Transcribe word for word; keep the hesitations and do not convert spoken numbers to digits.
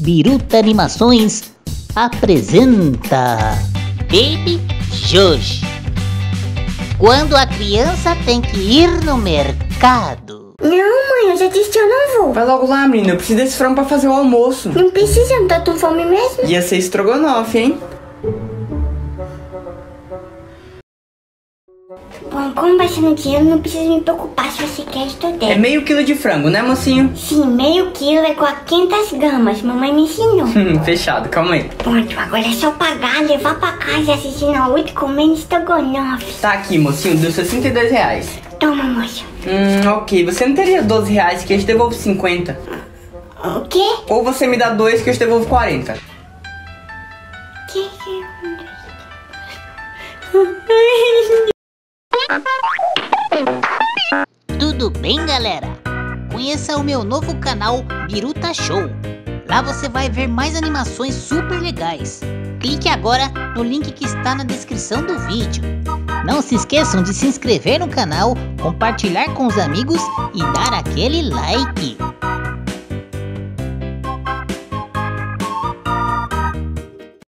Biruta Animações apresenta Baby Jojo. Quando a criança tem que ir no mercado. Não, mãe, eu já disse que eu não vou. Vai logo lá, menina. Eu preciso desse frango pra fazer o almoço. Não precisa, não tô com fome mesmo. Ia ser estrogonofe, hein? Bom, como vai ser no dinheiro, não precisa me preocupar se você quer estudar. É meio quilo de frango, né, mocinho? Sim, meio quilo é com quinhentas gramas. Mamãe me ensinou. Fechado, calma aí. Pronto, agora é só pagar, levar pra casa, assistir na oito comendo estrogonofe. Tá aqui, mocinho. Deu sessenta e dois reais. Toma, moça. Hum, ok. Você não teria doze reais que eu te devolvo cinquenta? O quê? Ou você me dá dois que eu te devolvo quarenta? Que que Tudo bem, galera? Conheça o meu novo canal Biruta Show. Lá você vai ver mais animações super legais. Clique agora no link que está na descrição do vídeo. Não se esqueçam de se inscrever no canal, compartilhar com os amigos e dar aquele like.